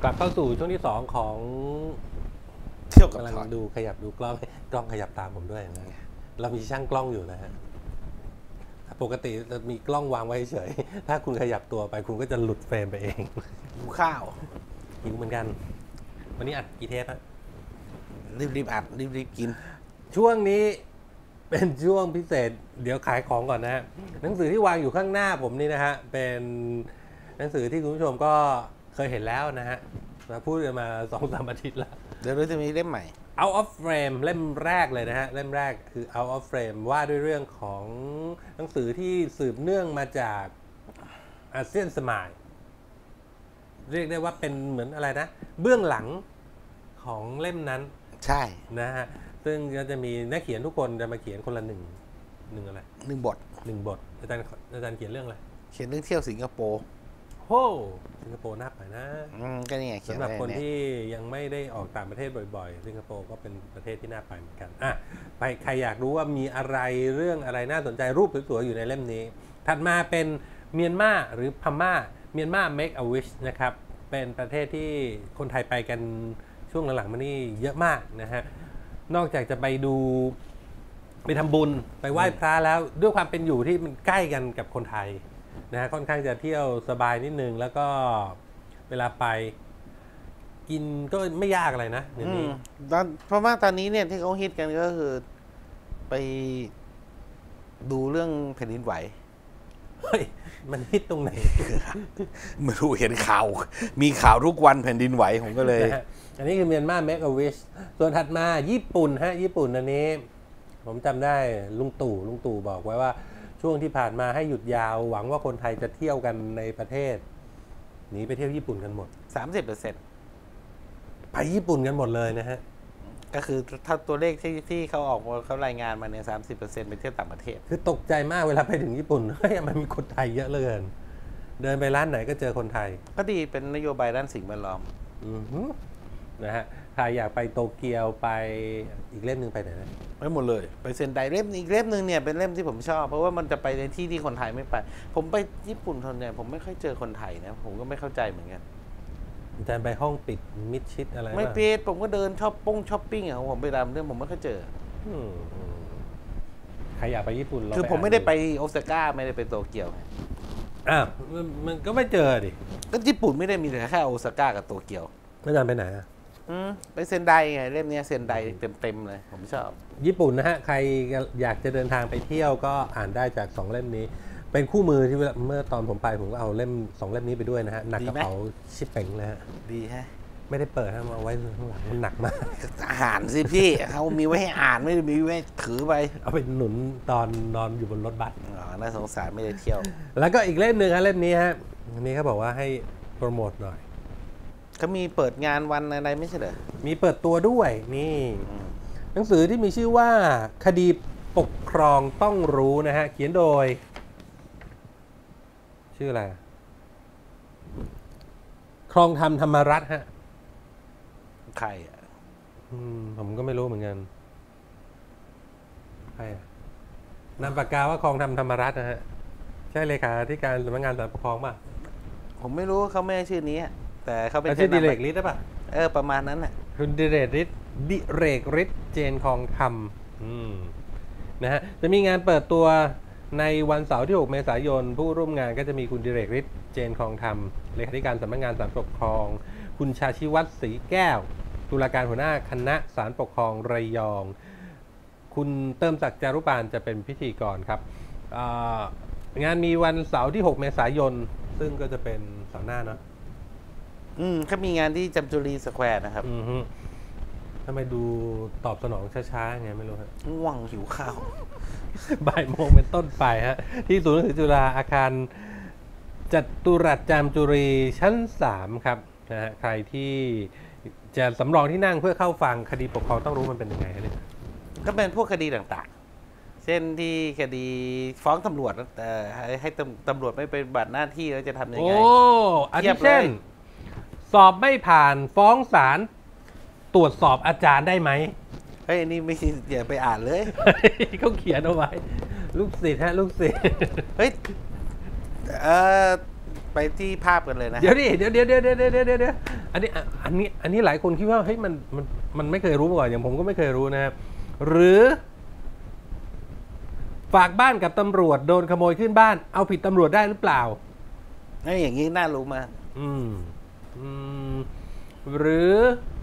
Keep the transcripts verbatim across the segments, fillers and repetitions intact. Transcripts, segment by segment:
กลับเข้าสู่ช่วงที่สองของเที่ยวกับกำลังถอดดูขยับดูกล้องกล้องขยับตามผมด้วยนะเรามีช่างกล้องอยู่นะฮะปกติจะมีกล้องวางไว้เฉยถ้าคุณขยับตัวไปคุณก็จะหลุดเฟรมไปเองหิวข้าวหิวเหมือนกันวันนี้อัดกี่เทปฮะรีบๆอัดรีบๆกินช่วงนี้เป็นช่วงพิเศษเดี๋ยวขายของก่อนนะฮะหนังสือที่วางอยู่ข้างหน้าผมนี่นะฮะเป็นหนังสือที่คุณผู้ชมก็เคยเห็นแล้วนะฮะมาพูดกันมาสองสามอาทิตย์แล้วเดี๋ยวเราจะมีเล่มใหม่ Out of Frame เล่มแรกเลยนะฮะเล่มแรกคือ Out of Frame ว่าด้วยเรื่องของหนังสือที่สืบเนื่องมาจากอาเซียนสมายเรียกได้ว่าเป็นเหมือนอะไรนะเบื้องหลังของเล่มนั้นใช่นะฮะซึ่งก็จะมีนักเขียนทุกคนจะมาเขียนคนละหนึ่งหนึ่งอะไรหนึ่งบทหนึ่งบทอาจารย์อาจารย์เขียนเรื่องอะไรเขียนเรื่องเที่ยวสิงคโปร์โฮ้สิงคโปร์น่าไปนะอืมก็นี่ไงเขียนสำหรับไว้คนเนี่ยที่ยังไม่ได้ออกต่างประเทศบ่อยๆสิงคโปร์ก็เป็นประเทศที่น่าไปเหมือนกันอ่ะไปใครอยากรู้ว่ามีอะไรเรื่องอะไรน่าสนใจรูปสวยๆอยู่ในเล่มนี้ ถัดมาเป็นเมียนมาหรือพม่าเมียนมา make a wish นะครับเป็นประเทศที่คนไทยไปกันช่วงหลังๆมานี่เยอะมากนะฮะนอกจากจะไปดูไปทำบุญไปไหว้พระแล้วด้วยความเป็นอยู่ที่มันใกล้กันกับคนไทยนะฮะค่อนข้างจะเที่ยวสบายนิดนึงแล้วก็เวลาไปกินก็ไม่ยากอะไรนะเดี๋ยวอืนี้มตอนเพราะว่าตอนนี้เนี่ยที่เขาฮิตกันก็คือ ไปดูเรื่องแผ่นดินไหวเฮ้ยมันฮิตตรงไหนไม่รู้เห็นข่าว มีข่าวทุกวันแผ่นดินไหวผมก็เลยนะฮะอันนี้คือเมียนมา make a wish ส่วนถัดมาญี่ปุ่นฮะญี่ปุ่นอันนี้ ผมจำได้ลุงตู่ลุงตู่บอกไว้ว่าช่วงที่ผ่านมาให้หยุดยาวหวังว่าคนไทยจะเที่ยวกันในประเทศหนีไปเที่ยวญี่ปุ่นกันหมดสามสิบเปอร์เซ็นต์ไปญี่ปุ่นกันหมดเลยนะฮะก็คือถ้าตัวเลขที่ที่เขาออกมาเขารายงานมาเนี่ยสามสิบเปอร์เซ็นต์ไปเที่ยวต่างประเทศคือตกใจมากเวลาไปถึงญี่ปุ่น เฮ้ยมันมีคนไทยเยอะเหลือเกินเดินไปร้านไหนก็เจอคนไทยก็ดีเป็นนโยบายด้านสิ่งแวดล้อมอือหือนะฮะใครอยากไปโตเกียวไปอีกเล่มหนึ่งไปไหนนะไปหมดเลย ไปเซ็นไดเล่มอีกเล่มหนึ่งเนี่ยเป็นเล่มที่ผมชอบ เพราะว่ามันจะไปในที่ที่คนไทยไม่ไป ผมไปญี่ปุ่นทนเนี่ยผมไม่ค่อยเจอคนไทยนะผมก็ไม่เข้าใจเหมือนกันอาจารย์ไปห้องปิดมิดชิดอะไรไม่ป่ะปิดผมก็เดินชอบป้งช้อปปิ้งอะของผมไปตามเรื่องผมไม่ค่อยเจออืมอืมใครอยากไปญี่ปุ่นลงคือผมไม่ได้ไปโอซาก้าไม่ได้ไปโตเกียวไงอ่ะมันมันก็ไม่เจอดิก็ญี่ปุ่นไม่ได้มีแต่แค่โอซาก้ากับโตเกียวอาจารย์ไปไหนอะอืมไปเซ็นไดไงเล่มเนี้ยเซ็นไดเต็มๆเลยผมชอบญี่ปุ่นนะฮะใครอยากจะเดินทางไปเที่ยวก็อ่านได้จากสองเล่มนี้ เป็นคู่มือที่เมื่อตอนผมไปผมก็เอาเล่มสองเล่มนี้ไปด้วยนะฮะหนักกระเป๋าชิปเป่งเลยฮะดีฮะไม่ได้เปิดฮะมาไว้ข้างหลังมันหนักมากอ่านสิพี่ เขามีไว้ให้อ่านไม่ได้มีไว้ถือไปเอาไปหนุนตอนนอนอยู่บนรถบัสอ๋อน่าสงสารไม่ได้เที่ยวแล้วก็อีกเล่มหนึ่งฮะเล่มนี้ฮะอันนี้เขาบอกว่าให้โปรโมทหน่อยเขามีเปิดงานวันอะไรไม่ใช่เหรอมีเปิดตัวด้วยนี่อืมหนังสือที่มีชื่อว่าคดีปกครองต้องรู้นะฮะเขียนโดย ชื่ออะไรครองธรรมธรรมรัตน์ฮะใครอ่ะอืมผมก็ไม่รู้เหมือนกันใครอะนามปากกาว่าครองธรรมธรรมรัตน์นะฮะใช่เลขาธิการสำนักงานศาลปกครองป่ะผมไม่รู้เขาไม่ให้ชื่อนี้อะแต่เขาเป็นเขาชื่อดิเรกลิฤทธิ์หรือเปล่าเออประมาณนั้นแหละคุณดิเรกฤทธิ์ดิเรกฤทธิ์เจนคองธรรมอืมนะฮะจะมีงานเปิดตัวในวันเสาร์ที่หกเมษายนผู้ร่วมงานก็จะมีคุณดิเรกฤทธิ์เจนคองธรรมเลขาธิการสำนักงานศาลปกครองคุณชาชิวัตรศรีแก้วตุลาการหัวหน้าคณะศาลปกครองระยองคุณเติมศักดิ์จารุปานจะเป็นพิธีกรครับงานมีวันเสาร์ที่หกเมษายนซึ่งก็จะเป็นเสาร์หน้าเนาะอืมเขามีงานที่จำจุรีสแควร์นะครับอือฮึทำไมดูตอบสนองช้าๆไงไม่รู้ฮะง่วงหิวข้าวบ่ายโมงเป็นต้นไปฮะที่ศูนย์หนังสือจุฬาอาคารจัตุรัสจามจุรีชั้นสามครับนะฮะใครที่จะสำรองที่นั่งเพื่อเข้าฟังคดีปกครองต้องรู้มันเป็นยังไงฮะเนี่ยก็เป็นพวกคดีต่างๆ เช่นที่คดีฟ้องตำรวจแต่ให้ให้ตำตำรวจไม่ไปบัตรหน้าที่แล้วจะทำยังโอ้ไงอาเทีทิยบเลยเช่น สอบไม่ผ่านฟ้องศาลตรวจสอบอาจารย์ได้ไหมเฮ้ยอันนี่ไม่อย่าไปอ่านเลยเขาเขียนเอาไว้ ลูกศิษย์ฮะลูกศิษย์เฮ้ยเออไปที่ภาพกันเลยนะเดี๋ยวดิเดี๋ยวเดี๋ยวเดี๋ยวเดี๋ยวเดี๋ยวเดี๋ยวอันนี้อันนี้อันนี้หลายคนคิดว่าเฮ้ยมันมันมันไม่เคยรู้มาก่อนอย่างผมก็ไม่เคยรู้นะครับหรือฝากบ้านกับตำรวจโดนขโมยขึ้นบ้านเอาผิดตำรวจได้หรือเปล่าไอ้อย่างนี้น่ารู้มากอืมอืมหรือ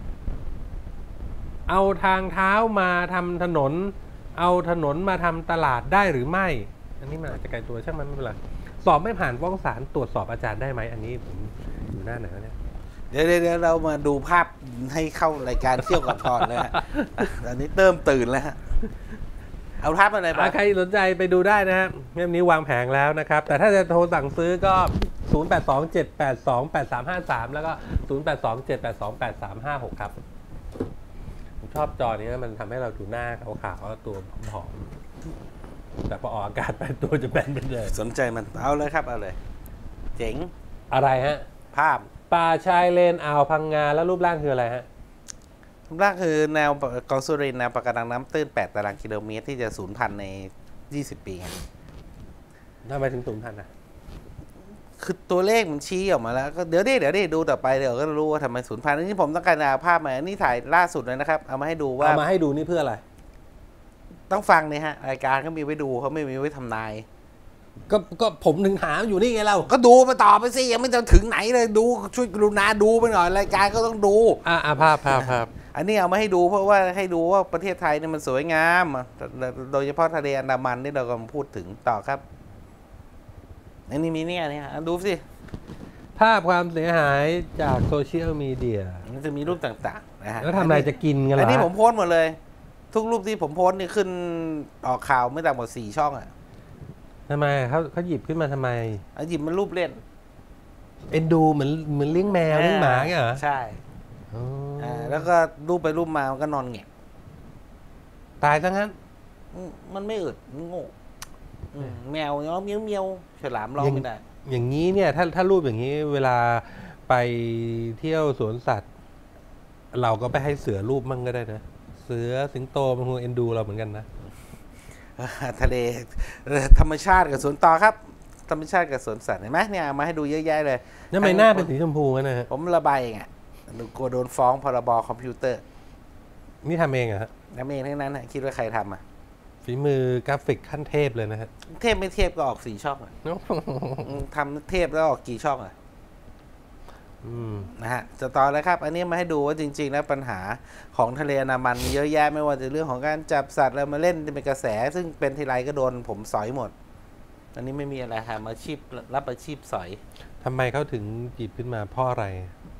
เอาทางเท้ามาทำถนน เอาถนนมาทำตลาดได้หรือไม่ อันนี้มันอาจจะไกลตัวช่างมันไม่เป็นไรสอบไม่ผ่านฟ้องศาลตรวจสอบอาจารย์ได้ไหมอันนี้ผมอยู่หน้าไหนวะเนี่ยเดี๋ยวเดี๋ยวเรามาดูภาพให้เข้ารายการเที่ยวกับพรเลยฮะตอนนี้เติมตื่นแล้วฮะเอาภาพอะไรบ้างใครสนใจไปดูได้นะฮะเล่มนี้วางแผงแล้วนะครับ แต่ถ้าจะโทรสั่งซื้อก็ ศูนย์ แปด สอง เจ็ด แปด สอง แปด สาม ห้า สาม แล้วก็ ศูนย์ แปด สอง เจ็ด แปด สอง แปด สาม ห้า หก ครับผมชอบจอนี้นะมันทำให้เราดูหน้าขาวๆแล้วตัวผอมๆแต่พอออกอากาศไปตัวจะแบนไปเลยสนใจมันเอาเลยครับเอาเลย เจ๋งอะไรฮะภาพป่าชายเลนอ่าวพังงาแล้วรูปร่างคืออะไรฮะรูปร่างคือแนวเกาะสุรินทร์แนวปะการังน้ำตื้นแปดตารางกิโลเมตรที่จะสูญพันธุ์ในยี่สิบปีไงทำไมถึงสูญพันธุ์อ่ะคือตัวเลขมันชี้ออกมาแล้วก็เดี๋ยวดิเดี๋ยวดิดูต่อไปเดี๋ยวก็รู้ว่าทำไมสูญพันธุ์อันนี้ผมต้องการเอาภาพมาอันนี้ถ่ายล่าสุดเลยนะครับเอามาให้ดูว่าเอามาให้ดูนี่เพื่ออะไรต้องฟังเนี่ยฮะรายการเขามีไว้ดูเขาไม่มีไว้ทำนายก็ก็ผมถึงถามอยู่นี่ไงเราก็ดูไปต่อไปสิยังไม่จะถึงไหนเลยดูช่วยกรุณาดูไปหน่อยรายการก็ต้องดูอ่าอ่าภาพภาพภาพอันนี้เอามาให้ดูเพราะว่าให้ดูว่าประเทศไทยเนี่ยมันสวยงามโดยเฉพาะทะเลอันดามันที่เรากำลังพูดถึงต่อครับอันนี้มีเนี่ยเนี่ยดูสิภาพความเสียหายจากโซเชียลมีเดียมันจะมีรูปต่างๆนะฮะแล้วทำอะไรจะกินกันเหรอัอนนี้ผมโพสต์หมดเลย ทุกรูปที่ผมโพสต์นี่ขึ้นออกข่าวไม่ต่ำกว่าสี่ช่องอ่ะทำไมเขาเขาหยิบขึ้นมาทำไมเอาหยิบมันรูปเล่นเอ็นดูเหมือนเหมือนเลี้ยงแมวเลี้ยงหมาเงี้ยเหรอใช่อ๋อออ่าแล้วก็รูปไปรูปมามันก็นอนแงะตายซะงั้นอืมมันไม่อึดมันโง่อืมแมวเนาะเมียวเมียวฉลามร้องไม่ได้อย่างนี้เนี่ยถ้าถ้ารูปอย่างนี้เวลาไปเที่ยวสวนสัตว์ เราก็ไปให้เสือรูปมั่งก็ได้นะ เสือสิงโตมันคงเอ็นดูเราเหมือนกันนะอ่าทะเลเอ่อธรรมชาติกับสวนต่อครับ ธรรมชาติกับสวนสัตว์เห็นไหมเนี่ยเอามาให้ดูเยอะแยะเลยทำไมหน้าเป็นสีชมพูกันนะฮะผมระบายเองอ่ะกลัวโดนฟ้องพรบคอมพิวเตอร์นี่ทำเองเหรอะฮะทำเองทั้งนั้นฮะคิดว่าใครทำอ่ะฝีมือกราฟิกขั้นเทพเลยนะฮะเทพไม่เทพก็ออกสี่ช่องอะอืมทำเทพแล้วออกกี่ช่องอ่ะอืมนะฮะจะต่อเลยครับ อันนี้มาให้ดูว่าจริงๆแล้วปัญหาของทะเลอันดามันมีเยอะแยะไม่ว่าจะเรื่องของการจับสัตว์แล้วมาเล่นเป็นกระแส ซึ่งเป็นทีไรก็โดนผมสอยหมด อันนี้ไม่มีอะไรค่ะมาอาชีพรับอาชีพสอยทำไมเขาถึงหยิบขึ้นมาเพราะอะไร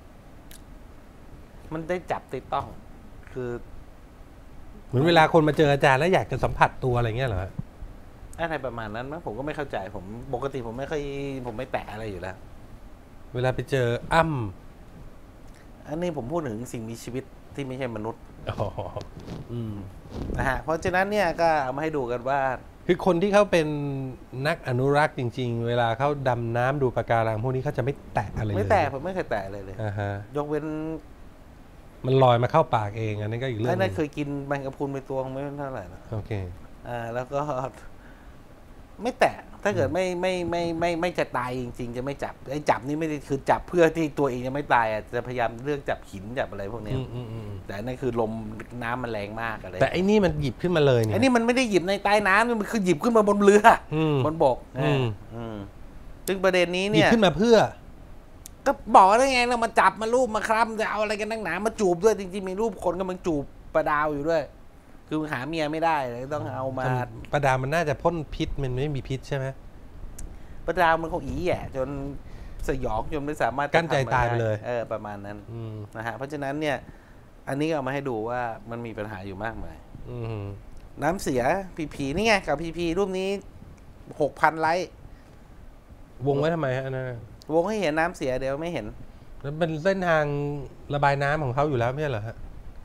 มันได้จับติดต้อง คือเหมือนเวลาคนมาเจออาจารย์แล้วอยากจะสัมผัสตัวอะไรเงี้ยเหรอฮะอะไรประมาณนั้นมั้งผมก็ไม่เข้าใจผมปกติผมไม่ค่อยผมไม่แตะอะไรอยู่แล้วเวลาไปเจออ้ำอันนี้ผมพูดถึงสิ่งมีชีวิตที่ไม่ใช่มนุษย์อ๋ออืมนะฮะเพราะฉะนั้นเนี่ยก็เอามาให้ดูกันว่าคือคนที่เขาเป็นนักอนุรักษ์จริง ๆ เวลาเขาดำน้ำดูปะการังพวกนี้เขาจะไม่แตะอะไรเลยไม่แตะผมไม่เคยแตะเลยเลยอ่าฮะยกเว้นมันลอยมาเข้าปากเองอันนี้ก็อีกเรื่องไอ้หนั่นึนงเคยกินแมงกะพรุนไปตัวคงไม่เท่าไหร่นะโอเคอ่าแล้วก็ ไม่แตะถ้าเกิดไม่ไม่ไม่ไม่ไม่จะตายจริง ๆ จะไม่จับไอ้จับนี่ไม่ได้คือจับเพื่อที่ตัวเองจะไม่ตายอ่ะจะพยายามเลือกจับหินจับอะไรพวกเนี้ยอืมอืมอืมแต่อันนั่นคือลมน้ำมันแรงมากอะไรแต่ไอ้นี่มันหยิบขึ้นมาเลยเนี่ยไอ้นี่มันไม่ได้หยิบในใต้น้ำมันคือหยิบขึ้นมาบนเรืออืมบนบกอืมอืมซึ่งประเด็นนี้หยิบเนี่ยขึ้นมาเพื่อก็บอกได้ไงเรามาจับมารูปมาคลำจะเอาอะไรกันนักหนามาจูบด้วยจริงๆมีรูปคนกำลังจูบปลาดาวอยู่ด้วย คือหาเมียไม่ได้เลยต้องเอามาปลาดามันน่าจะพ่นพิษมันไม่มีพิษใช่ไหมปลาดาวมันคงอีแย่จนสยองจนไม่สามารถจะกั้นใจทำอะรตายไปเลยเออประมาณนั้นอืมนะฮะเพราะฉะนั้นเนี่ย อันนี้ก็เอามาให้ดูว่ามันมีปัญหาอยู่มากมายอืมน้ำเสียพีพีนี่ไงกับพีพีรูปนี้หกพันไลค์วงไว้ทำไมฮะอันนั่นน่ะวงให้เห็นน้ำเสียเดี๋ยวไม่เห็นแล้วเป็นเส้นทางระบายน้ำของเขาอยู่แล้วไม่ใช่เหรอฮะ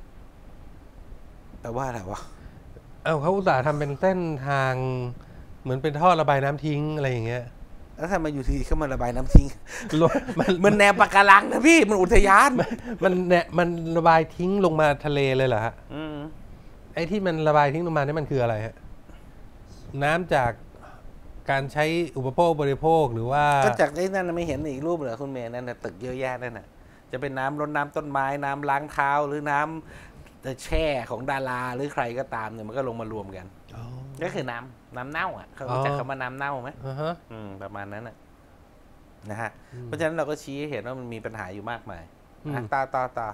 แต่ว่าอะไรวะเอ้าเขาอุตส่าห์ทำเป็นเส้นทางเหมือนเป็นท่อระบายน้ำทิ้งอะไรอย่างเงี้ยแล้วทำไมอยู่ทีเขามาระบายน้ำทิ้งมันมันแนวปะการังนะพี่มันอุทยานมันเนี่ยมันระบายทิ้งลงมาทะเลเลยเหรอฮะอืมไอ้ที่มันระบายทิ้งลงมานี่มันคืออะไรฮะน้ำจากการใช้อุปโภคบริโภคหรือว่าก็จากไอ้นั่นไม่เห็นอีกรูปเหรอคุณเมย์นั่นน่ะตึกเยอะแยะนั่นน่ะจะเป็นน้ำรดน้ำต้นไม้น้ำล้างเท้าหรือน้ำแช่ของดาราหรือใครก็ตามเนี่ยมันก็ลงมารวมกันก็คือน้ำน้ำเน่าอ่ะเขารู้จักคำว่าน้ำเน่าไหมอ่าฮะอืมประมาณนั้นน่ะนะฮะเพราะฉะนั้นเราก็ชี้ให้เห็นว่ามันมีปัญหาอยู่มากมายอ่ะต่อต่อต่อ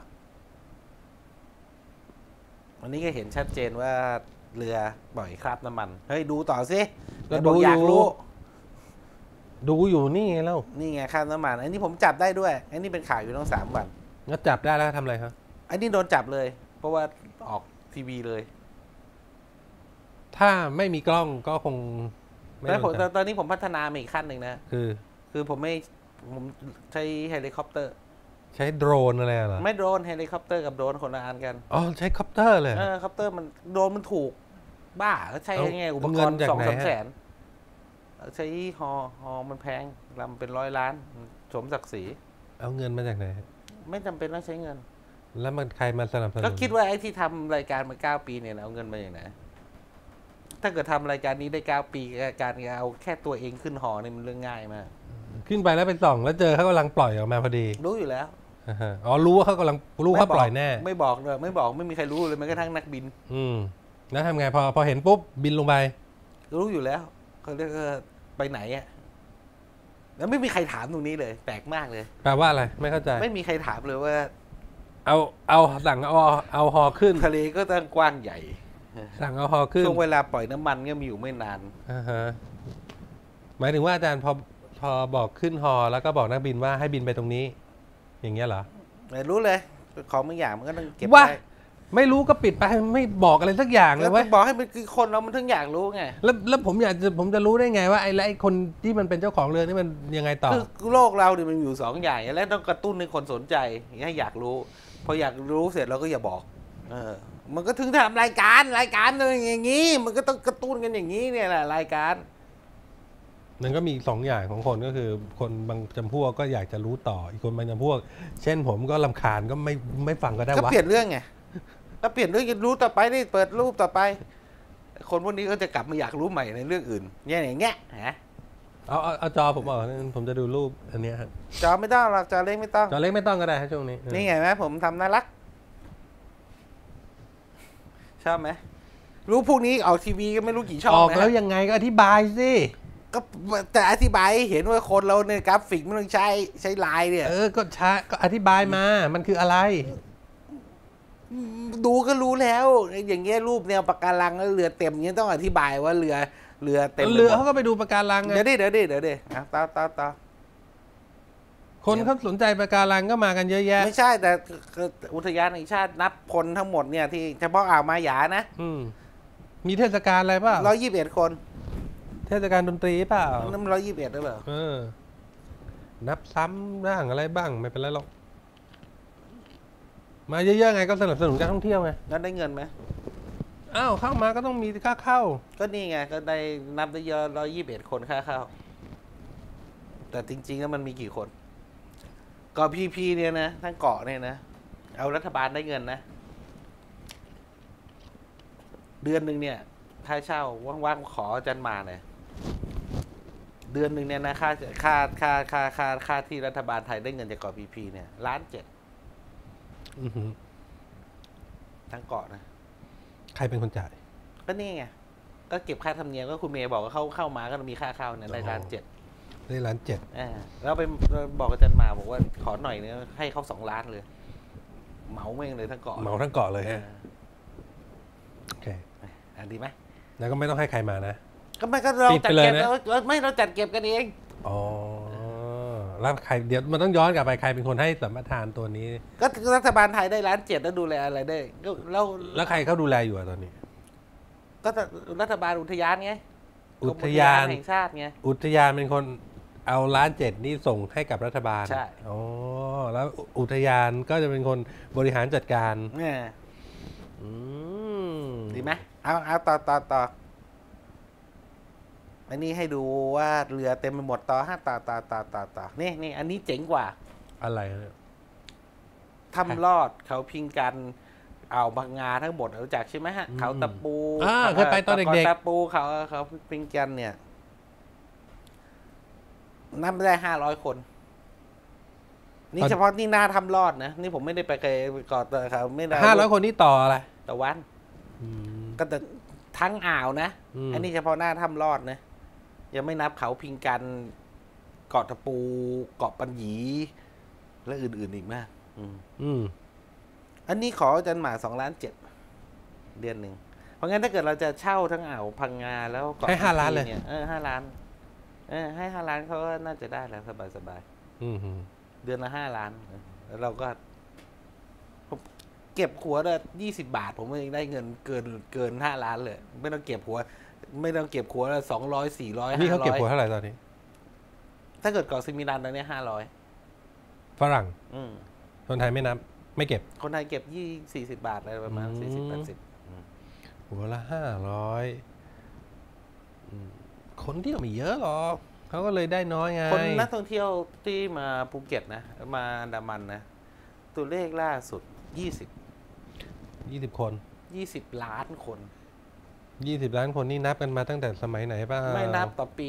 วันนี้ก็เห็นชัดเจนว่าเรือปล่อยคราบน้ำมันเฮ้ยดูต่อสิก็บดูอกออยากยู่รู้ดูอยู่นี่ไงแล้วนี่ไงคราบน้ำมันอันนี้ผมจับได้ด้วยอันนี้เป็นข่าวอยู่ตั้งสามวันแล้วจับได้แล้วทำอะไรครับอันนี้โดนจับเลย เพราะว่าออกทีวีเลยถ้าไม่มีกล้องก็คงไม่แล้วผมโดนจับตอนนี้ผมพัฒนามาอีกขั้นหนึ่งนะคือคือผมไม่ผมใช้เฮลิคอปเตอร์ใช้โดรนอะไรเหรอไม่โดรนเฮลิคอปเตอร์กับโดรนคนละอันกันอ๋อใช้คอปเตอร์เลยเออคอปเตอร์มันโดรนมันถูกบ้าก็ใช้เอาไงอุปกเงิรนณ์จากสองไหนสามฮะแสนใช้ฮอฮอมันแพงลำเป็นร้อยล้านสมศักดิ์ศรีเอาเงินมาจากไหนไม่จำเป็นต้องใช้เงินแล้วมันใครมาสนับสนุนก็คิดว่าไอ้ที่ทำรายการมาเก้าปีเนี่ยเอาเงินมาอย่างไหนถ้าเกิดทำรายการนี้ได้เก้าปีการเอาแค่ตัวเองขึ้นหอเนี่ยมันเรื่องง่ายมากขึ้นไปแล้วไปส่องแล้วเจอเขากำลังปล่อยออกมาพอดีรู้อยู่แล้วอ่าฮะอ๋อรู้ว่าเขากำลังรู้เขาปล่อยแน่ไม่บอกเลยไม่บอกไม่มีใครรู้เลยแม้กระทั่งนักบินอืมแล้วทำไงพอพอเห็นปุ๊บบินลงไปรู้อยู่แล้วเขาเรียกว่าไปไหนอ่ะแล้วไม่มีใครถามตรงนี้เลย แปลกมากเลยแปลว่าอะไรไม่เข้าใจไม่มีใครถามเลยว่าเอาเอาสั่งเอาเอาฮอขึ้นทะเลก็ตั้งกว้างใหญ่สั่งเอาฮอขึ้นช่วงเวลาปล่อยน้ำมันก็มีอยู่ไม่นานอ่าฮะหมายถึงว่าอาจารย์พอพอบอกขึ้นฮอแล้วก็บอกนักบินว่าให้บินไปตรงนี้ อย่างเงี้ยเหรอไม่รู้เลยของบางอย่างมันก็ต้องเก็บว่าไว้ไม่รู้ก็ปิดไปไม่บอกอะไรสักอย่างเลแล้ยว เว้ยบอกให้มันคือคนเรามันถึงอยากรู้ไงแล้วแล้วผมอยากจะผมจะรู้ได้ไงว่าไอ้แล้วไอ้คนที่มันเป็นเจ้าของเรือนี่มันยังไงต่อคือโลกเราเนี่ยมันอยู่สองอย่างแล้วต้องกระตุ้นให้คนสนใจให้อยากรู้พออยากรู้เสร็จเราก็อย่าบอก เออ มันก็ถึงทำรายการรายการอย่างนี้ มันก็ต้องกระตุ้นกันอย่างนี้เนี่ยแหละรายการมันก็มีสองอย่างของคนก็คือ คนบางจำพวกก็อยากจะรู้ต่ออีกคนบางจำพวก เช่นผมก็รำคาญก็ไม่ไม่ฟังก็ได้ก็วะเปลี่ยนเรื่องไงก็เปลี่ยนเรื่องรู้ต่อไปได้เปิดรูปต่อไป คนพวกนี้ก็จะกลับมาอยากรู้ใหม่ในเรื่องอื่นเนี่ยอย่างเงี้ยฮะเอาเอาเอาจอผมออกผมจะดูรูปอันเนี้ยฮะจอไม่ต้องหรอกจอเล็กไม่ต้องจอเล็กไม่ต้องก็ได้ฮะช่วงนี้นี่ไงไหมผมทำน่ารักชอบไหมรู้พวกนี้ออกทีวีก็ไม่รู้กี่ช่องออกนะแล้วยังไงก็อธิบายสิก็แต่อธิบายให้เห็นว่าคนเราเนี่ยกราฟิกไม่ต้องใช้ใช้ลายเนี่ยเออก็ช้าก็อธิบายมามันคืออะไรดูก็รู้แล้วอย่างเงี้ยรูปแนวปะการังแล้วเรือเต็มเงี้ยต้องอธิบายว่าเรือเรือเต็มเรือเขาก็ไปดูปะการังไงเดี๋ยวดิเดี๋ยวดิเดี๋ยวดิอ่ะต่อต่อต่อคนเขาสนใจปะการังก็มากันเยอะแยะไม่ใช่แต่อุทยานแห่งชาตินับคนทั้งหมดเนี่ยที่เฉพาะอ่าวมาหยานะอืมมีเทศกาลอะไรเปล่าร้อยยี่สิบเอ็ดคนเทศกาลดนตรีเปล่านั่นร้อยยี่สิบเอ็ดหรือเปล่าเออ นับซ้ำบ้างอะไรบ้างไม่เป็นไรหรอกมาเยอะๆไงก็สนับสนุนการท่องเที่ยวไงแล้วได้เงินไหมอ้าวเข้ามาก็ต้องมีค่าเข้าก็นี่ไงก็ได้นับได้เยอะร้อยยี่สิบเอ็ดคนค่าเข้าแต่จริงๆแล้วมันมีกี่คนเกาะพีพีเนี่ยนะทั้งเกาะเนี่ยนะเอารัฐบาลได้เงินนะเดือนหนึ่งเนี่ยค่าเช่าว่างๆขออาจารย์มาหน่อยเดือนหนึ่งเนี่ยนะค่าค่าค่าค่าค่าค่าที่รัฐบาลไทยได้เงินจากเกาะพีพีเนี่ยล้านเจ็ดอือหือทั้งเกาะนะใครเป็นคนจ่ายก็นี่ไงก็เก็บค่าธรรมเนียมก็คุณเมย์บอกว่าเข้าเข้ามาก็มีค่าเข้าเนี่ยได้ล้านเจ็ดได้ล้านเจ็ดอ่าแล้วไปบอกอาจารย์มาบอกว่าขอหน่อยเนี่ยให้เขาสองล้านเลยเหมาแม่งเลยทั้งเกาะเหมาทั้งเกาะเลยเอฮะอโอเคอ่ะดีไหมแล้วก็ไม่ต้องให้ใครมานะก็ไม่ก็เราปิดจัดไปเลยเก็บนะเราไม่เราจัดเก็บกันเองอ๋อแล้วใครเดี๋ยวมันต้องย้อนกลับไปใครเป็นคนให้สัมปทานตัวนี้ก็รัฐบาลไทยได้ล้านเจ็ดแล้วดูแลอะไรได้ก็เราแล้วใครเขาดูแลอยู่อะตอนนี้ก็รัฐบาลอุทยานไงอุทยานกรมแห่งชาติไงอุทยานเป็นคนเอาล้านเจ็ดนี่ส่งให้กับรัฐบาลใช่อ๋อแล้วอุทยานก็จะเป็นคนบริหารจัดการเนี่ยอืมดีไหมเอาเอาต่อต่อต่ออันนี้ให้ดูว่าเรือเต็มไปหมดต่อห้าต่อต่อต่อต่อต่อนี่นี่อันนี้เจ๋งกว่าอะไรเนี่ยทำลอดเขาพิงกันอ่าวบางงาทั้งหมดรู้จักใช่ไหมฮะ เขาตะปูอ่าเคยไปตอนเด็กๆตะปูเขาเขาพิงกันเนี่ยนับไม่ได้ห้าร้อยคน นี่เฉพาะนี่หน้าทำรอดนะนี่ผมไม่ได้ไปเคยไปกอดเขาไม่ได้ห้าร้อยคนนี่ต่ออะไรต่อวันอืมก็แต่ทั้งอ่าวนะอืมอันนี้เฉพาะหน้าทำรอดนะยังไม่นับเขาพิงกันเกาะตะปูเกาะปัญญี และอื่นๆอีกมาก อืมอืมอันนี้ขออาจารย์หมาสองล้านเจ็ดเดือนหนึ่งเพราะงั้นถ้าเกิดเราจะเช่าทั้งอ่าวพังงาแล้วเกาะให้ห้าล้านเลยเนี่ยเออห้าล้านเออให้ห้าล้านเขาก็น่าจะได้แล้วสบายอืมๆเดือนละห้าล้านแล้วเราก็ผมเก็บหัวละยี่สิบบาท ผมเองได้เงินเกินเกินห้าล้านเลยไม่ต้องเก็บหัว ไม่ต้องเก็บหัวละสองร้อยสี่ร้อยนี่ห้าเขาร้เก็บอยหัวเท่าไหร่ตอนนี้ถ้าเกิดเกาะซิมิลันตอนนี้ห้าร้อยฝรั่งอืมคนไทยไม่นับ ไม่เก็บคนไทยเก็บยี่สี่สิบบาทอะไรประมาณอืมสี่สิบแปดสิบหัวละห้าร้อยคนเที่ยวไม่เยอะหรอกเขาก็เลยได้น้อยไงคนนักท่องเที่ยวที่มาภูเก็ตนะมาอันดามันนะตัวเลขล่าสุดยี่สิบยี่สิบคนยี่สิบล้านคนยี่สิบล้านคนนี่นับกันมาตั้งแต่สมัยไหนป่ะไม่นับต่อปี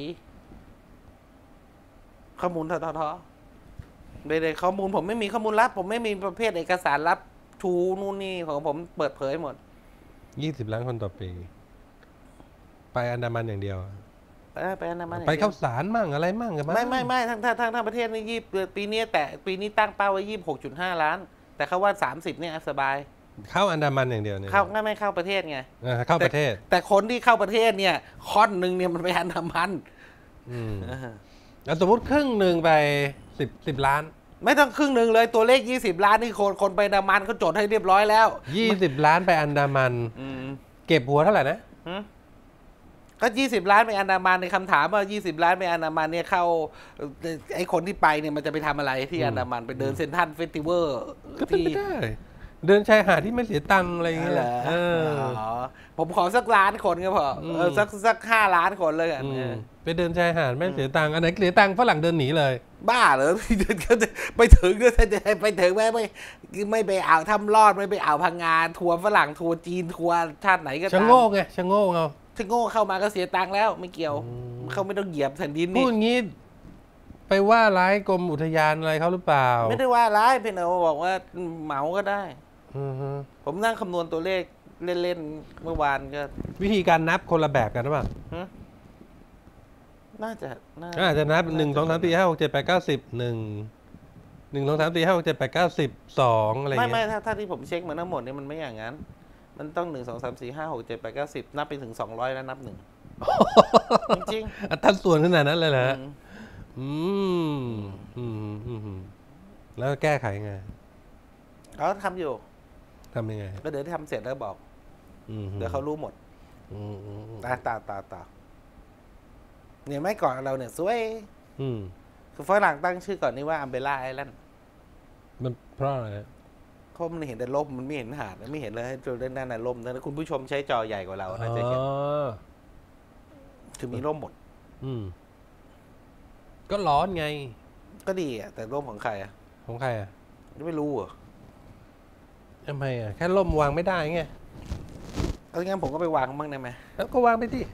ข้อมูลทททใดๆข้อมูลผมไม่มีข้อมูลลับ ผมไม่มีประเภทเอกสารลับทูนู่นนี่ของผมเปิดเผยหมดยี่สิบล้านคนต่อปี ไปอันดามันอย่างเดียวไปไปอันดามันไปเข้าสารมั่งอะไรมั่งกันบ้างไม่ไม่ไม่ทั้งทั้งทั้งทั้งประเทศนี่ยี่ปีนี้แต่ปีนี้ตั้งเป้าไว้ยี่สิบหกจุดห้าล้าน แต่เขาว่าสามสิบเนี่ยสบายเข้าอันดามันอย่างเดียวเนี่ยเข้าไม่เข้าประเทศไงอ่าเข้าประเทศแต่คนที่เข้าประเทศเนี่ยค่อนหนึ่งเนี่ยมันไปอันดามันอืมแล้วสมมติครึ่งหนึ่งไปสิบสิบล้านไม่ต้องครึ่งหนึ่งเลยตัวเลขยี่สิบล้านนี่คนคนไปอันดามันเขาจดให้เรียบร้อยแล้วยี่สิบล้านไปอันดามันอืมเก็บหัวเท่าไหร่นะหืมก็ยี่สิบล้านไปอันดามันในคำถามว่ายี่สิบล้านไปอันดามันเนี่ยเข้าไอ้คนที่ไปเนี่ยมันจะไปทำอะไรที่อันดามันไปเดินเซ็นทรัลเฟสติวัลก็เป็นที่ไปได้ เดินชายหาดที่ไม่เสียตังค์อะไรอย่างเงี้ยเหรอเอออ๋อผมขอสักล้านคนก็พออมเออสักสักห้าล้านคนเลยกันอืมเออไปเดินชายหาดไม่เสียตังค์อันไหนเสียตังค์ฝรั่งเดินหนีเลยบ้าเหรอ เดินเขาจะไปถึงด้วยไปถึงไม่ไม่ไม่ไปอ่าวทำรอดไม่ไปอ่าวพังงาทัวร์ฝรั่งทัวร์จีนทัวร์ชาติไหนก็ชะตามโง่ไงชะโง่เอาถ้าโง่เข้ามาก็เสียตังค์แล้วไม่เกี่ยวอืมเขาไม่ต้องเหยียบแผ่นดินพูนี่ดอย่างนี้ไปว่าร้ายกรมอุทยานอะไรเขาหรือเปล่าไม่ได้ว่าร้ายเพียงแต่ว่าบอกว่าเหมาก็ได้อือฮึผมนั่งคำนวณตัวเลขเล่นๆเมื่อวานก็วิธีการนับคนละแบบกันหรือเปล่าหึน่าจะน่าก็อาจจะนับหนึ่งสองสามสี่ห้าหกเจ็ดแปดเก้าสิบหนึ่งหนึ่งสองสามสี่ห้าหกเจ็ดแปดเก้าสิบสองอะไรไม่เงี้ไม่ยถ้าถ้าที่ผมเช็คมาทั้งหมดเนี่ยมันไม่อย่างนั้น มันต้องหนึ่งสองสามสี่ห้าหกเจ็ดแปดเก้าสิบนับไปถึงสองร้อยแล้วนับหนึ่งจริงอัตราส่วนขนาดนั้นเลยๆเหรออืมอืมอืมอืมอืมแล้วแก้ไขไงเขาทำอยู่ทำยังไงก็เดี๋ยวทำเสร็จแล้วบอกอืมเดี๋ยวเขารู้หมดอืมอืมอืมตาตาตาตาเนี่ยไม่ก่อนเราเนี่ยสวยอืมคือฝรั่งตั้งชื่อก่อนนี่ว่าอัมเบล่าไอแลนด์มันเพราะอะไรเพราะมันเห็นแต่ล่มมันไม่เห็นหาดไม่เห็นเลยให้ดูด้านด้านในล่มนะคุณผู้ชมใช้จอใหญ่กว่าเราน่าจะเห็นอ๋อคือมีร่มหมดอืมก็ร้อนไงก็ดีอ่ะแต่ร่มของใครอ่ะของใครอ่ะไม่รู้อ่ะทำไมอ่ะแค่ล่มวางไม่ได้ไงเอางั้นผมก็ไปวางบ้างได้ไหมแล้วก็วางไปที่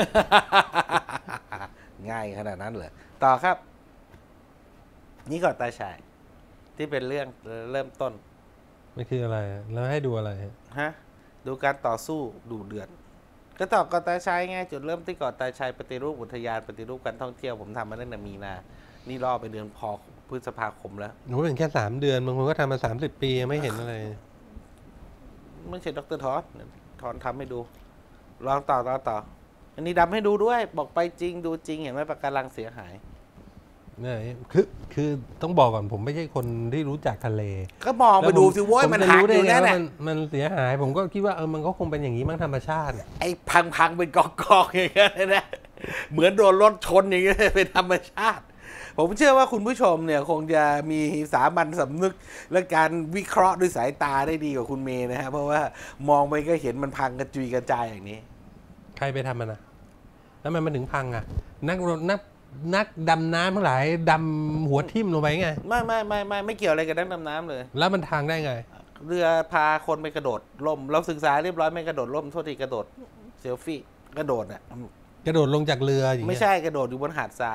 ง่ายขนาดนั้นเลยต่อครับ นี่ก่อนตาชาย ที่เป็นเรื่องเริ่มต้นมันคืออะไรอะแล้วให้ดูอะไรอะฮะ ดูการต่อสู้ดูเดือด ก็ต่อก่อนตาชายไงจุดเริ่มที่ก่อนตาชายปฏิรูปอุทยานปฏิรูปการท่องเที่ยวผมทำมาตั้งแต่มีนา นี่รอไปเดือนพอพฤษภาคมแล้วหนูเป็นแค่สามเดือนบางคนก็ทำมาสามสิบปียังไม่เห็นอะไรไม่ใช่ดรทอสทอนทำให้ดู ลองต่อต่อต่อ อันนี้ดำให้ดูด้วย บอกไปจริงดูจริงเห็นไหมปะการังเสียหายเนี่ยคือคือต้องบอกก่อนผมไม่ใช่คนที่รู้จักทะเลก็มองไปดูสิโว้ยผมมันจะหักรู้ได้อยู่ไงนั่นแหว่าละมันมันเสียหาย ผมก็คิดว่าเออมันก็คงเป็นอย่างนี้มั้งธรรมชาติไอ้พังพังๆเป็นกองกองๆอย่างเงี้ยนะ เหมือนโดนรถชนอย่างเงี้ยเป็นธรรมชาติ ผมเชื่อว่าคุณผู้ชมเนี่ยคงจะมีสามัญสำนึกและการวิเคราะห์ด้วยสายตาได้ดีกว่าคุณเมย์นะฮะเพราะว่ามองไปก็เห็นมันพังกระจุยกระจายอย่างนี้ใครไปทำมันนะแล้วมันมาถึงพังอ่ะ นักนักนักดำน้ำทั้งหลายดำหัวทิ่มลงไปไงไม่ไม่ไม่ไม่ไม่เกี่ยวอะไรกับนักดำน้ำเลยแล้วมันทางได้ไงเรือพาคนไปกระโดดล่ม เราศึกษาเรียบร้อยไม่กระโดดล่มโทษทีกระโดดเซลฟี่กระโดดอ่ะกระโดดลงจากเรืออย่างเงี้ยไม่ใช่กระโดดอยู่บนหาดทราย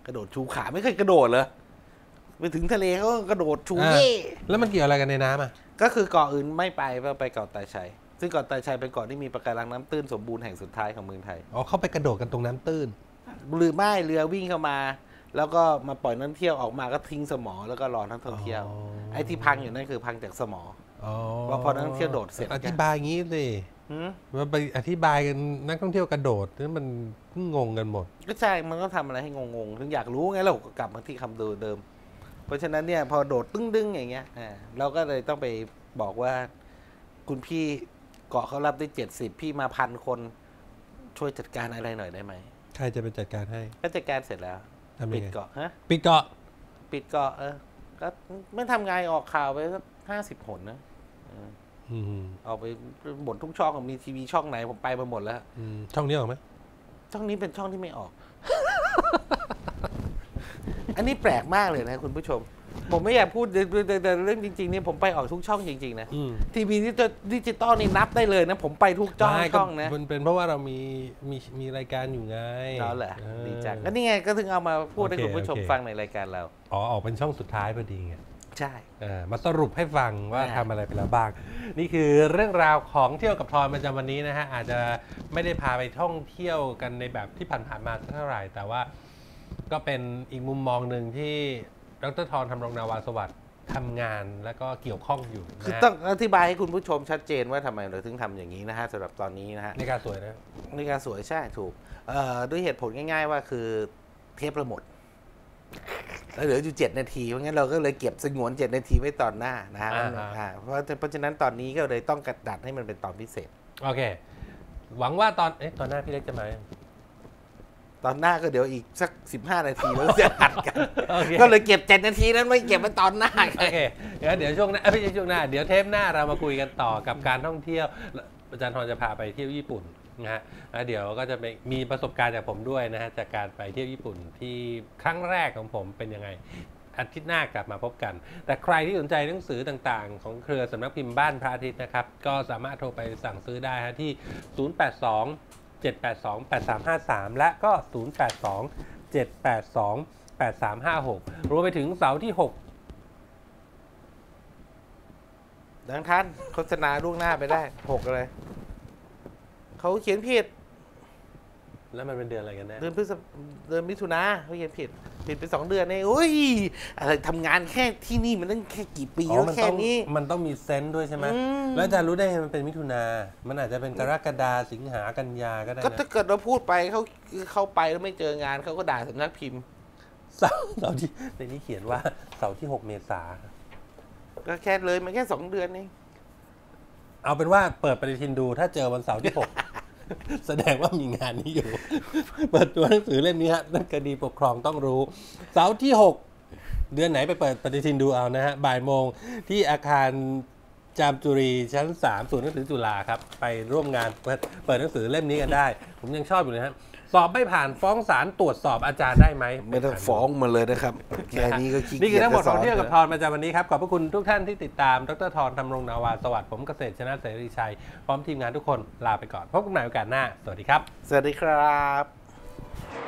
กระโดดชูขาไม่เคยกระโดดเลยไปถึงทะเลเขาก็กระโดดชูอ่าเย่แล้วมันเกี่ยวอะไรกันในน้ำอ่ะก็คือเกาะอื่นไม่ไปเพื่อไปเกาะตาชัยซึ่งเกาะตาชัยเป็นเกาะที่มีปะการังน้ำตื้นสมบูรณ์แห่งสุดท้ายของเมืองไทยอ๋อเข้าไปกระโดดกันตรงน้ำตื้นหรือไม่เรือวิ่งเข้ามา แล้วก็มาปล่อยนักท่องเที่ยวออกมาก็ทิ้งสมอแล้วก็รอนักท่องเที่ยวอ๋อไอ้ที่พังอยู่นั่นคือพังจากสมออ๋อว่าพอนักท่องเที่ยวโดดเสร็จอธิบายงี้สิหืมว่าไปอธิบายกันนักท่องเที่ยวกระโดดนี่มันงงกันหมดก็ใช่มันก็ทำอะไรให้งงๆถึงอยากรู้ไงเราก็กลับมาที่คำเดิม เพราะฉะนั้นเนี่ยพอโดดตึ้งดึงอย่างเงี้ยอ่าเราก็เลยต้องไปบอกว่า คุณพี่เกาะเขารับได้เจ็ดสิบพี่มาพันคนช่วยจัดการอะไรหน่อยได้ไหมใครจะไปจัดการให้ก็จัดการเสร็จแล้วทำยังไงปิดเกาะฮะปิดเกาะปิดเกาะเออก็ไม่ทำไงออกข่าวไปสักห้าสิบหนนะเอออืมเอาไปหมดทุกช่องมีทีวีช่องไหนผมไปมาหมดแล้วอืมช่องนี้ออกไหมช่องนี้เป็นช่องที่ไม่ออก อันนี้แปลกมากเลยนะคุณผู้ชม ผมไม่อยากพูดแต่แต่เรื่องจริงๆเนี่ยผมไปออกทุกช่องจริงๆนะอืมทีวีดิจิตอลนี่นับได้เลยนะ ผมไปทุกช่องไม่ก็ช่องนะมันเป็นเพราะว่าเรามีมีมีรายการอยู่ไงแล้วเหรอเออดีจังก็นี่ไงก็ถึงเอามาพูดให้โอเคคุณผู้ชมโอเคฟังในรายการเราอ๋อออกเป็นช่องสุดท้ายพอดีไงใช่เออมาสรุปให้ฟังว่าอ่าทำอะไรไปแล้วบ้าง นี่คือเรื่องราวของเที่ยวกับทอนประจำวันนี้นะฮะอาจจะไม่ได้พาไปท่องเที่ยวกันในแบบที่ผ่านๆมาสักเท่าไหร่ แต่ว่าก็เป็นอีกมุมมองหนึ่งที่ดรทอนทำรงนาวาสวัสดิ์ทำงานแล้วก็เกี่ยวข้องอยู่นะคือฮะต้องอธิบายให้คุณผู้ชมชัดเจนว่าทำไมเราถึงทำอย่างนี้นะฮะสำหรับตอนนี้นะฮะในการสวยนะในการสวยใช่ถูกเอ่อด้วยเหตุผลง่ายๆว่าคือเทปเราหมดแล้วเหลืออยู่เจ็ดนาทีเพราะงั้นเราก็เลยเก็บสงวนเจ็ดนาทีไว้ตอนหน้านะฮะอ่าฮะอ่าเพราะเพราะฉะนั้นตอนนี้ก็เลยต้องกระดัดให้มันเป็นตอนพิเศษโอเค หวังว่าตอนเอ๊ะตอนหน้าพี่เล็กจะมายังตอนหน้าก็เดี๋ยวอีกสักสิบห้านาทีแล้วจะหัดกันโอเคก็เลยเก็บเจ็ดนาทีนั้นไม่เก็บไว้ตอนหน้าโอเคงั้นเดี๋ยวช่วงหน้าเอ้ยไม่ใช่ช่วงหน้า เดี๋ยวเทปหน้าเรามาคุยกันต่อกับการท่องเที่ยว อาจารย์ทรจะพาไปเที่ยวญี่ปุ่นนะฮะแล้วเดี๋ยวก็จะมีประสบการณ์จากผมด้วยนะฮะจากการไปเที่ยวญี่ปุ่นที่ครั้งแรกของผมเป็นยังไง อาทิตย์หน้ากลับมาพบกัน แต่ใครที่สนใจหนังสือต่างๆ ของเครือสำนักพิมพ์บ้านพระอาทิตย์นะครับ ก็สามารถโทรไปสั่งซื้อได้ฮะที่ ศูนย์ แปด สอง เจ็ด แปด สอง แปด สาม ห้า สาม และก็ ศูนย์ แปด สอง เจ็ด แปด สอง แปด สาม ห้า หก รวมไปถึงเสาร์ที่ หกดังท่านโฆษณาล่วงหน้าไปได้หกเลยเขาเขียนผิดแล้วมันเป็นเดือนอะไรกันแน่เดือนพฤษภเดือนมิถุนาเขาเขียนผิดผิดไปสองเดือนเองอุ้ยอะไรทำงานแค่ที่นี่มันตั้งแค่กี่ปีอ๋อแล้วมันแค่ต้องนี้มันต้องมีเซนส์ด้วยใช่ไหมอืมแล้วอาจารย์รู้ได้ไงมันเป็นมิถุนา มันอาจจะเป็นกรกฎาสิงหากันยาก็ได้ก็นะถ้าเกิดเราพูดไปเขาเขาไปแล้วไม่เจองานเขาก็ด่าสำนักพิมพ์เสาร์เสาร์ที่ในนี้เขียนว่าเสาร์ที่ หก เมษาก็แค่เลยมันแค่สองเดือนเองเอาเป็นว่าเปิดปฏิทินดูถ้าเจอวันเสาร์ที่ หก แสดงว่ามีงานนี้อยู่ เปิดตัวหนังสือเล่มนี้ฮะนั่นคดีปกครองต้องรู้ เสาร์ที่ หก เดือนไหนไปเปิดปฏิทินดูเอานะฮะบ่ายโมงที่อาคารจามจุรีชั้นสามศูนย์หนังสือจุฬาครับ ไปร่วมงานเปิดเปิดหนังสือเล่มนี้กันได้ ผมยังชอบอยู่เลยฮะสอบไม่ผ่านฟ้องศาลตรวจสอบอาจารย์ได้ไหมไม่ต้องฟ้องมาเลยนะครับแค่นี้ก็ขี้นี่เกีคืยอจทั้งหมดจะขสองอนเที่ยวกับทอนประจำวันนี้ครับ ขอบพระคุณทุกท่านที่ติดตามดรทอนทำรงนาวาสวัสดิ์ผมเกษตรชนะเสรีชัย พร้อมทีมงานทุกคนลาไปก่อน พบกันใหม่โอกาสหน้า สวัสดีครับสวัสดีครับ